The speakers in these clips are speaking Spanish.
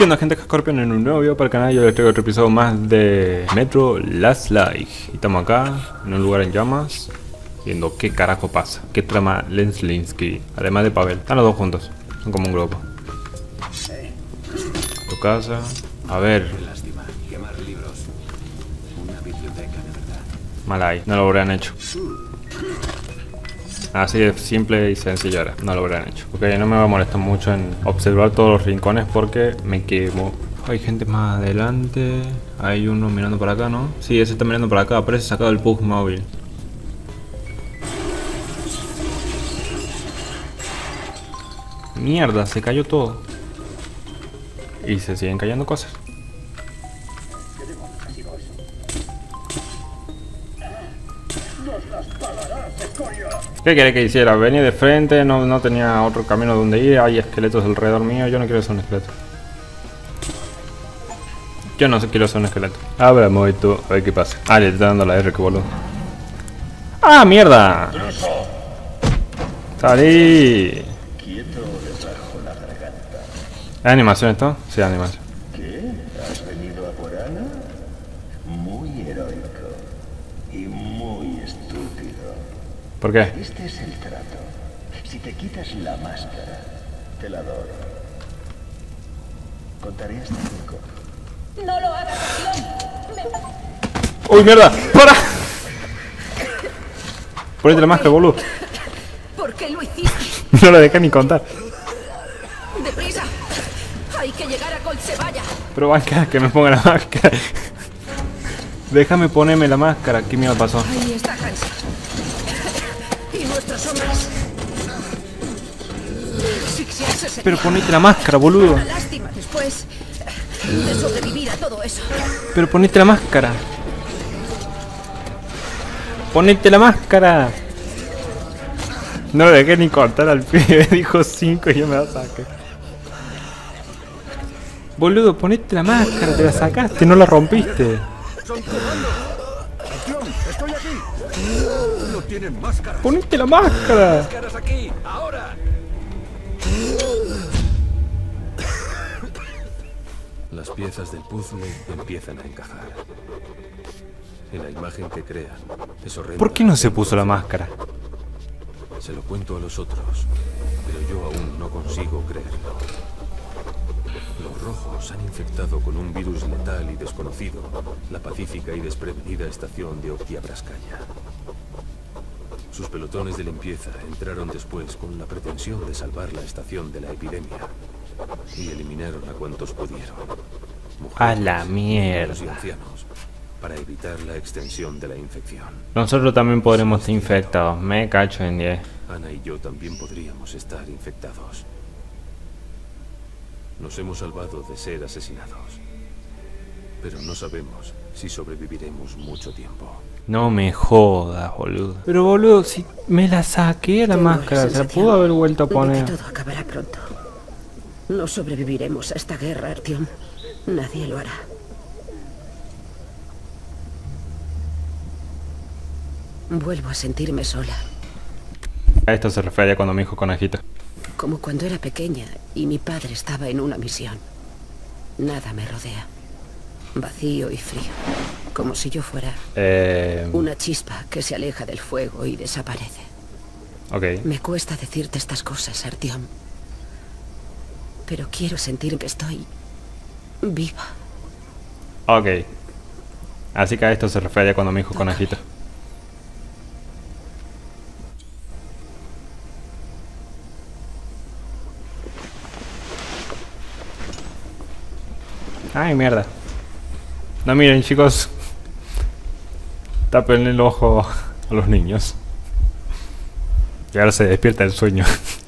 ¿Qué onda, gente? Scorpion en un nuevo video para el canal. Yo les traigo otro episodio más de Metro Last Light. Y estamos acá, en un lugar en llamas, viendo qué carajo pasa. Qué trama Lenslinsky, además de Pavel. Están los dos juntos, son como un grupo. Tu casa. A ver. Lástima, quemar libros. Una biblioteca, de verdad. Mal ahí, no lo habrían hecho. Así de simple y sencillo era, no lo habrían hecho. Ok, no me va a molestar mucho en observar todos los rincones porque me quemo. Hay gente más adelante. Hay uno mirando para acá, ¿no? Sí, ese está mirando para acá, parece sacado del Pug móvil. Mierda, se cayó todo. Y se siguen cayendo cosas. ¿Qué quiere que hiciera? Venía de frente, no tenía otro camino donde ir. Hay esqueletos alrededor mío, yo no quiero ser un esqueleto. Yo no quiero ser un esqueleto. A ver, tú, a ver qué pasa. Ah, le está dando la R, que boludo. ¡Ah, mierda! ¡Salí! ¿Es animación esto? Sí, animación. ¿Qué? ¿Has venido a por Ana? Muy heroico y muy estúpido. ¿Por qué? Este es el trato. Si te quitas la máscara, te la doy. Contaré hasta 5. ¡No lo hagas, Dios! ¡Uy, mierda! ¡Para! Ponete la máscara, boludo. ¿Por qué lo hiciste? No lo dejé ni contar. ¡Deprisa! Hay que llegar a Colsevalla. Pero banca, que me ponga la máscara. Déjame ponerme la máscara. ¿Qué miedo pasó? Ahí está Hansa. Y nuestros hombres. Asfixiarse sería Pero ponete la máscara, boludo. una lástima después de sobrevivir a todo eso. Pero ponete la máscara. Ponete la máscara. No lo dejé ni contar al pibe. Dijo 5 y yo me la saqué. Boludo, ponete la máscara. Te la sacaste, no la rompiste. ¡Son comandos! ¡Acción! ¡Estoy aquí! ¡No tienen máscara! Ponete la máscara. ¡Máscaras aquí! ¡Ahora! Las piezas del puzzle empiezan a encajar. En la imagen que crean es horrenda. ¿Por qué no se puso la máscara? Se lo cuento a los otros, pero yo aún no consigo creerlo. Los rojos han infectado con un virus letal y desconocido la pacífica y desprevenida estación de Oktiabraskaya. Sus pelotones de limpieza entraron después con la pretensión de salvar la estación de la epidemia y eliminaron a cuantos pudieron. A la Mujeres, mierda. niños y ancianos, para evitar la extensión de la infección. Nosotros también podremos estar infectados. Me cacho en 10. Ana y yo también podríamos estar infectados. Nos hemos salvado de ser asesinados, pero no sabemos si sobreviviremos mucho tiempo. No me jodas, boludo. Pero boludo, si me la saqué la Tengo máscara, la se la sensación pudo haber vuelto a de poner. que todo acabará pronto. No sobreviviremos a esta guerra, Artyom. Nadie lo hará. Vuelvo a sentirme sola, A esto se refería cuando me dijo conejito. como cuando era pequeña y mi padre estaba en una misión. Nada me rodea. Vacío y frío. Como si yo fuera una chispa que se aleja del fuego y desaparece. Ok. Me cuesta decirte estas cosas, Artyom. Pero quiero sentir que estoy viva. Ok. Así que a esto se refería cuando me dijo conejito. Ay, mierda. No miren, chicos. Tapen el ojo a los niños. Y ahora se despierta el sueño.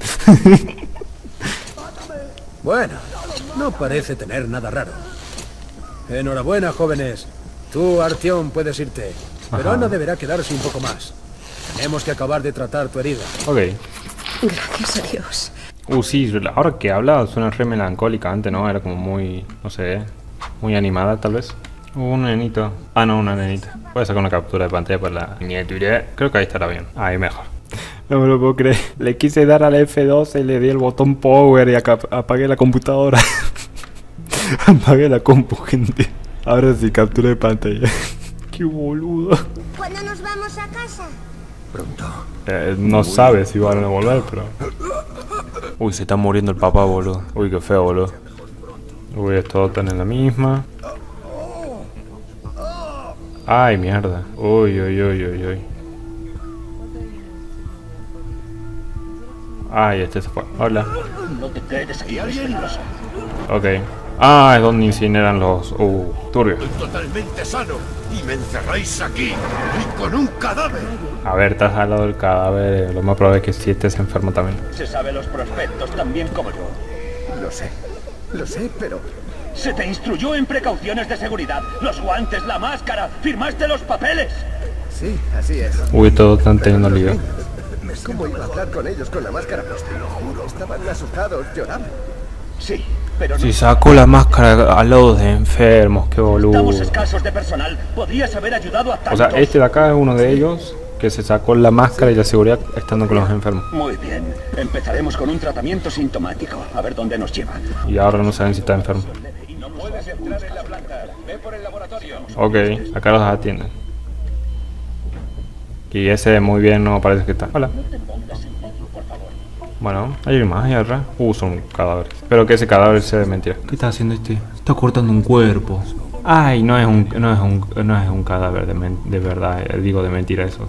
Bueno, no parece tener nada raro. Enhorabuena, jóvenes. Tú, Artyom, puedes irte. Pero Ajá. Ana deberá quedarse un poco más. Tenemos que acabar de tratar tu herida. Ok. Gracias a Dios. Sí, ahora que habla suena re melancólica. Antes no, era como muy, no sé, muy animada tal vez. Un nenito. Ah, no, una nenita. Voy a sacar una captura de pantalla para la miniatura. Creo que ahí estará bien. Ahí mejor. No me lo puedo creer. Le quise dar a la F12 y le di el botón power y apagué la computadora. Apagué la compu, gente. Ahora sí, captura de pantalla. Qué boludo. ¿Cuándo nos vamos a casa? Pronto. No sabe si van a volver, pero... Uy, se está muriendo el papá, boludo. Uy, qué feo, boludo. Uy, estos están en la misma. Ay, mierda. Uy, uy, uy, uy, uy. Ay, este se fue. Hola. No te quedes aquí, es peligroso. Ok. Ah, es donde incineran los... turbios. Estoy totalmente sano y me encerráis aquí y con un cadáver. A ver, estás al lado del cadáver. Lo más probable es que si estés enfermo también. Se sabe los prospectos tan bien como yo. Lo sé, pero... Se te instruyó en precauciones de seguridad. Los guantes, la máscara. Firmaste los papeles. Sí, así es. Uy, todos están teniendo lío. ¿Cómo iba a hablar con ellos con la máscara puesta? Te lo juro. Estaban asustados, lloraban. Sí, pero no. Si sacó la máscara al lado de enfermos, qué boludo. Estamos escasos de personal. Podrías haber ayudado a tantos. O sea, este de acá es uno de ellos que se sacó la máscara y la seguridad estando con los enfermos. Muy bien. Empezaremos con un tratamiento sintomático. A ver dónde nos lleva. Y ahora no saben si está enfermo. No puedes entrar en la planta. Ve por el laboratorio. Ok, acá los atienden. Y ese muy bien no parece que está. Hola. Bueno, hay más allá atrás. Son cadáveres. Espero que ese cadáver sea de mentira. ¿Qué está haciendo este? Está cortando un cuerpo. Ay, no es un cadáver de verdad. Digo de mentira eso.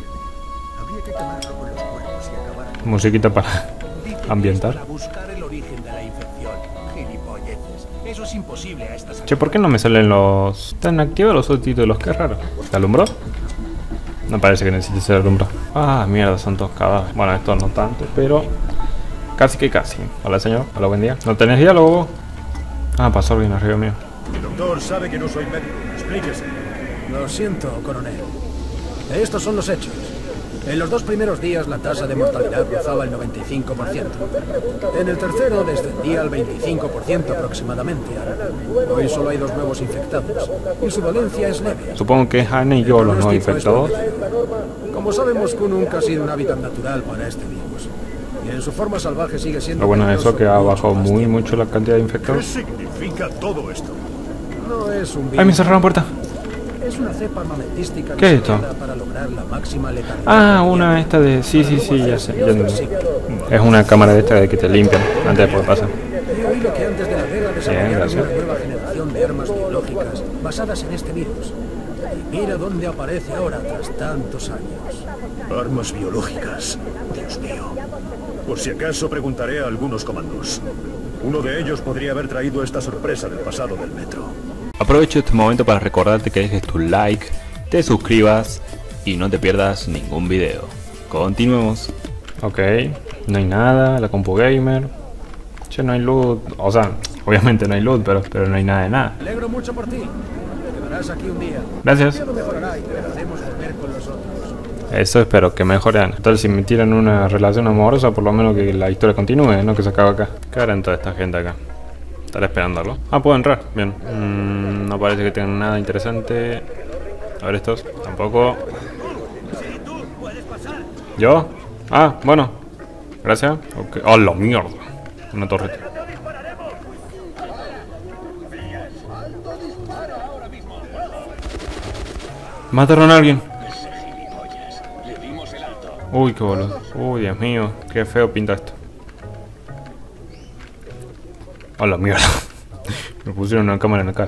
Musiquita para ambientar. Buscar el origen de la infección. Gilipolleces. Eso es imposible a estas... Che, ¿por qué no me salen los... ¿Están activos los subtítulos? Qué raro. ¿Te alumbró? No parece que necesite ser alumbrado. Ah, mierda, son todos cadáveres. Bueno, esto no tanto, pero... Casi que casi. Hola, señor. Hola, buen día. ¿No tenés diálogo? Ah, pasó alguien arriba mío. El doctor sabe que no soy médico. Explíquese. Lo siento, coronel. Estos son los hechos. En los 2 primeros días la tasa de mortalidad rozaba el 95%. En el tercero descendía al 25% aproximadamente. Hoy solo hay 2 nuevos infectados y su dolencia es leve. Supongo que es Anne y yo los no infectados. Como sabemos, Q nunca ha sido un hábitat natural para este virus. Y en su forma salvaje sigue siendo... Lo bueno es eso, que ha bajado muy mucho la cantidad de ¿Qué infectados. significa todo esto? No es un virus. ¡Ay, me cerraron la puerta! Es una cepa armamentística ¿Qué es esto? para lograr la máxima letalidad. Ah, una esta de... Sí, ya sé. Ya entendí. Es una cámara de esta de que te limpian antes de poder pasar. He oído que antes de la guerra desarrollaron gracias. una nueva generación de armas biológicas basadas en este virus. Y mira dónde aparece ahora tras tantos años. Armas biológicas. Dios mío. Por si acaso preguntaré a algunos comandos. Uno de ellos podría haber traído esta sorpresa del pasado del metro. Aprovecho este momento para recordarte que dejes tu like, te suscribas y no te pierdas ningún video. Continuemos. Ok, no hay nada, la compu gamer. Che, no hay loot. O sea, obviamente no hay loot, pero no hay nada de nada. Me alegro mucho por ti. Te quedarás aquí un día. Gracias. Todo mejorará y te dejaremos volver con los otros. Eso espero, que mejoren. Total, si me tiran una relación amorosa, por lo menos que la historia continúe, no que se acabe acá. ¿Qué harán toda esta gente acá? Estaré esperándolo. Ah, puedo entrar. Bien. No parece que tengan nada interesante. A ver estos. Tampoco. ¿Yo? Ah, bueno. Gracias. Ok. ¡Oh, la mierda! Una torreta. Mataron a alguien. Uy, qué boludo. Uy, Dios mío. Qué feo pinta esto. ¡Oh, la mierda! Me pusieron una cámara en la cara.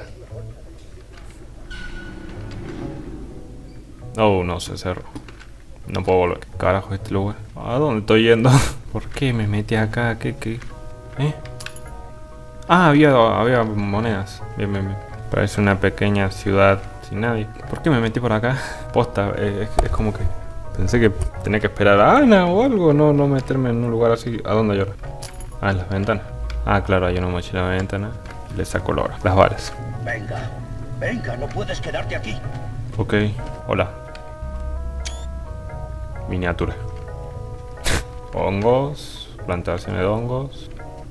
Oh, no, se cerró. No puedo volver. ¿Qué carajo es este lugar? ¿A dónde estoy yendo? ¿Por qué me metí acá? ¿Qué? ¿Eh? Ah, había monedas. Bien. Parece una pequeña ciudad sin nadie. ¿Por qué me metí por acá? Posta, es como que... Pensé que tenía que esperar a Ana o algo. No meterme en un lugar así. ¿A dónde llora? Ah, en las ventanas. Ah, claro, hay una mochila en la ventana. Le saco las balas. Venga, no puedes quedarte aquí. Ok, hola. Miniatura. Hongos. Plantaciones de hongos.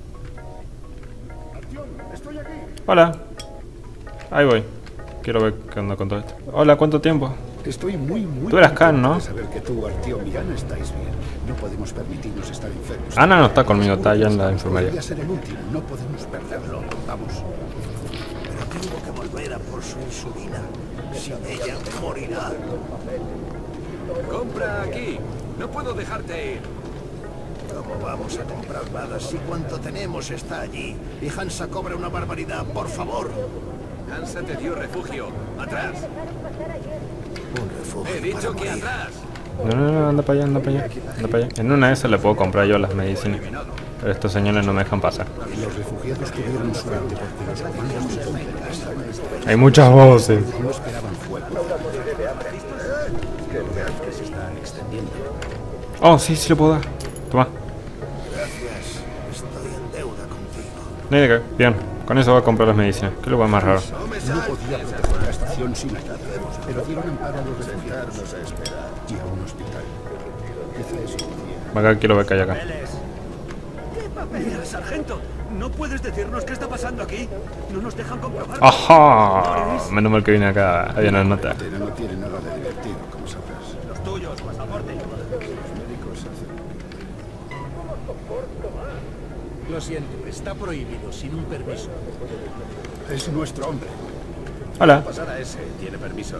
Hola. Ahí voy. Quiero ver qué onda con todo esto. Hola, ¿cuánto tiempo? Estoy muy Tú eras Khan, ¿no? de saber que tú, Artyom y Ana estáis bien. No podemos permitirnos estar enfermos. Ana no está conmigo, está allá en la enfermería. Podría ser el último, no podemos perderlo. Vamos. Tengo que volver a por su insulina. Sin ella morirá. Compra aquí. No puedo dejarte ir. ¿Cómo vamos a comprar balas si cuanto tenemos está allí? Y Hansa cobra una barbaridad, por favor. Hansa te dio refugio. Atrás. Un refugio. He dicho para que morir. atrás. No, anda para allá, anda para allá. Anda para allá. En una de esas le puedo comprar yo las medicinas. Pero estos señores no me dejan pasar. Los refugiados tuvieron suerte porque los comandos Hay muchas voces. no esperaban fuego. Que se están extendiendo. Oh, sí, sí lo puedo dar. Toma. Gracias. Estoy en deuda contigo. No hay de qué. Bien. Con eso voy a comprar las medicinas. ¿Qué es lo más raro? No podía proteger la estación sin ayuda, pero dieron amparo a los refugiados y a un hospital. Quizá eso podía. Acá quiero ver que hay acá. Mira, sargento, ¿no puedes decirnos qué está pasando aquí? No nos dejan comprobar. ¡Ajá! Menos mal que vine acá. Había una nota. Pero no tiene nada de divertido, como sabrás. Los tuyos, pasaporte. Los médicos hacen... Lo siento, está prohibido, sin un permiso. Es nuestro hombre. Hola. Pasar a ese, tiene permiso.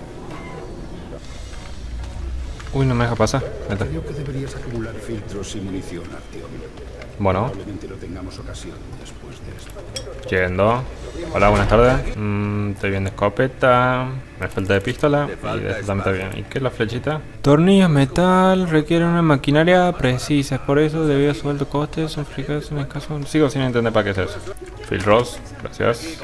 Uy, no me deja pasar. Neta. Creo que deberías acumular filtros y munición, Artyom. Bueno, Probablemente no tengamos ocasión después de esto. yendo. Hola, buenas tardes. Estoy bien de escopeta. Me falta de pistola. Y de esto también está bien. ¿Y qué es la flechita? Tornillos metal requieren una maquinaria precisa. Por eso, debido a su alto coste, son fricados en el caso. Sigo sin entender para qué es eso. Phil Ross, gracias.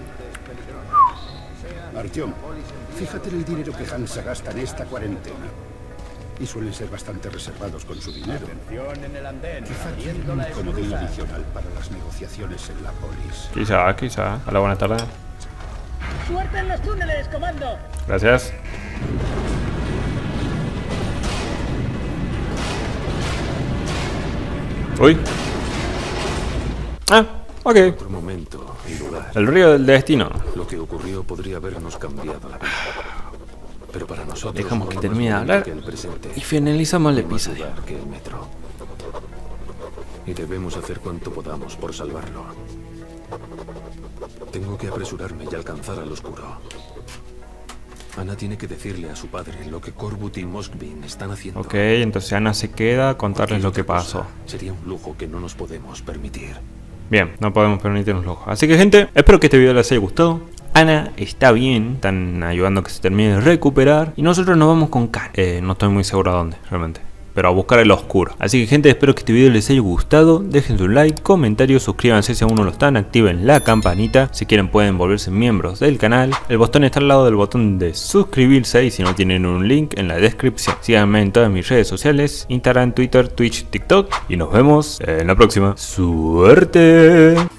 Artyom, fíjate en el dinero que Hansa gasta en esta cuarentena. Y suelen ser bastante reservados con su dinero. Quizá tienen un comodín adicional para las negociaciones en la polis. Quizá. Hola, buenas tardes. ¡Suerte en los túneles, comando! Gracias. Uy. Ah, ok. Otro momento y lugar. El río del destino. Lo que ocurrió podría habernos cambiado la vida. Pero para nosotros Dejamos que no termine de más hablar que el presente, y finalizamos el no más episodio. lugar que el metro. Y debemos hacer cuanto podamos por salvarlo. Tengo que apresurarme y alcanzar al oscuro. Ana tiene que decirle a su padre lo que Korbut y Moskvin están haciendo. Ok, entonces Ana se queda a contarles lo que pasó. Sería un lujo que no nos podemos permitir. Bien, no podemos permitirnos lujo. Así que, gente, espero que este video les haya gustado. Ana está bien, están ayudando a que se termine de recuperar. Y nosotros nos vamos con Karen. No estoy muy seguro a dónde, realmente. Pero a buscar el oscuro. Así que, gente, espero que este video les haya gustado. Dejen su like, comentario, suscríbanse si aún no lo están. Activen la campanita. Si quieren pueden volverse miembros del canal. El botón está al lado del botón de suscribirse. Y si no tienen un link en la descripción. Síganme en todas mis redes sociales. Instagram, Twitter, Twitch, TikTok. Y nos vemos en la próxima. ¡Suerte!